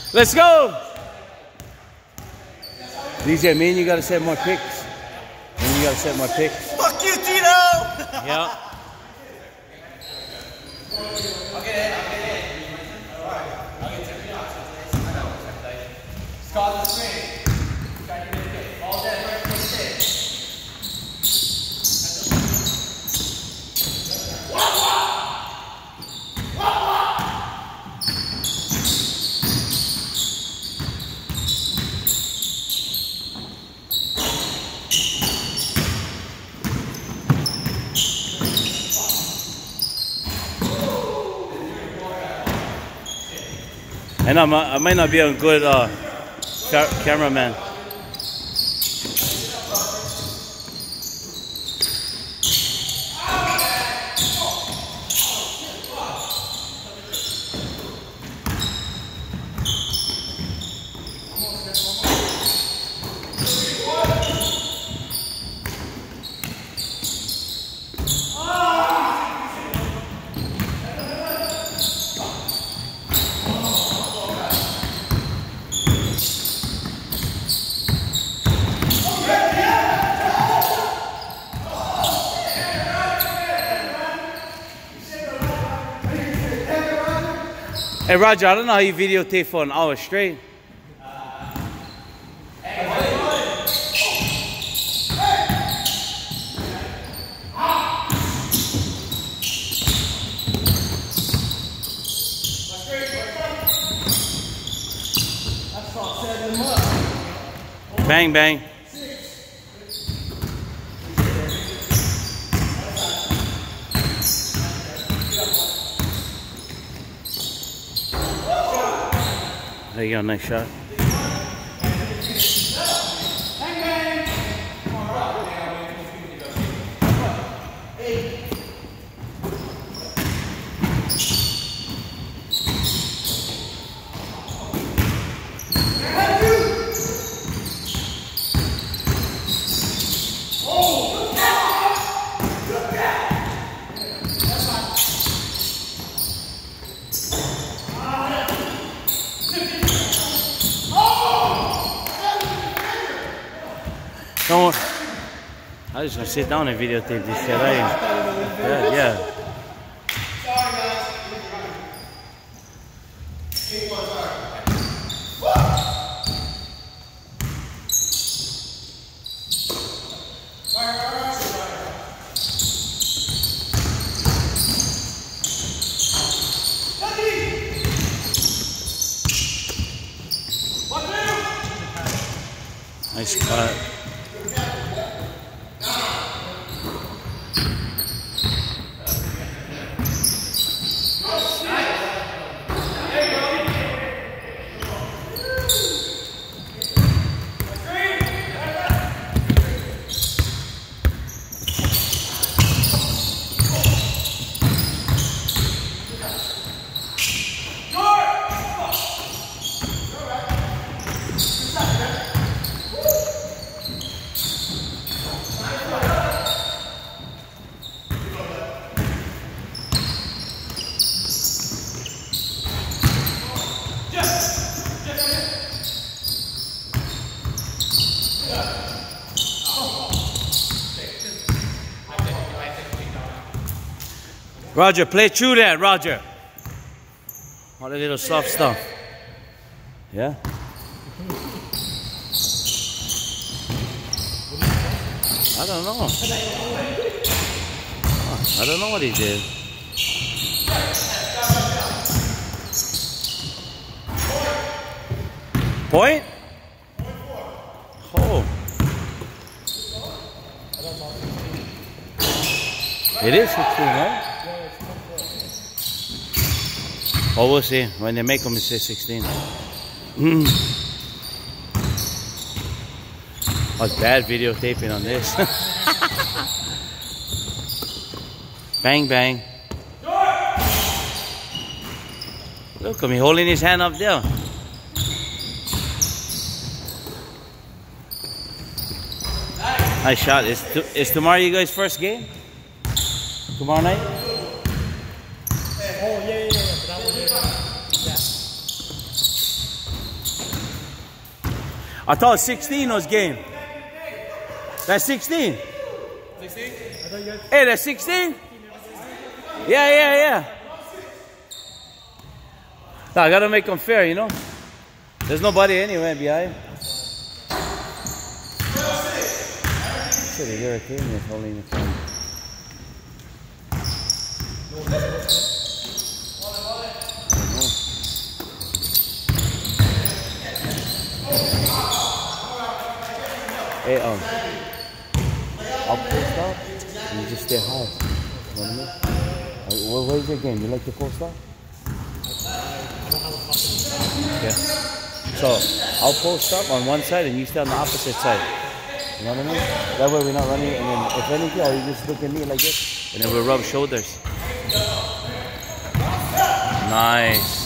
Let's go! DJ, me and you gotta set more picks. And you gotta set more picks. Fuck you, Tito! Yeah. Okay. Start the screen. All day, right for the stage. And I might not be a good cameraman. Hey Roger, I don't know how you videotape for an hour straight. Bang, bang. There you go, nice shot. Don't. I'm just gonna sit down and videotape this shit. Yeah. Sorry, guys. Nice cut. Roger, play through that, Roger. All the little soft stuff. Yeah? I don't know. I don't know what he did. Point? Oh. It is 16, right? Oh, we'll see. When they make them, it says 16. Was bad videotaping on this. Bang, bang. Look at me holding his hand up there. Nice shot. Is tomorrow you guys' first game? Tomorrow night? Oh, yeah. That one, yeah. I thought 16 was game. That's 16. 16? Hey, that's 16? Yeah. No, I gotta make them fair, you know? There's nobody anywhere behind. Shit, you're kidding me holding the phone. Hey, I'll post up and you just stay high. You know what I mean? Where's your game? You like to post up? Yeah. So I'll post up on one side and you stay on the opposite side. You know what I mean? That way we're not running, and then if anything, you just look at me like this, and then we'll rub shoulders. Nice.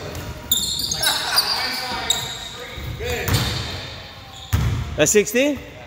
That's 16?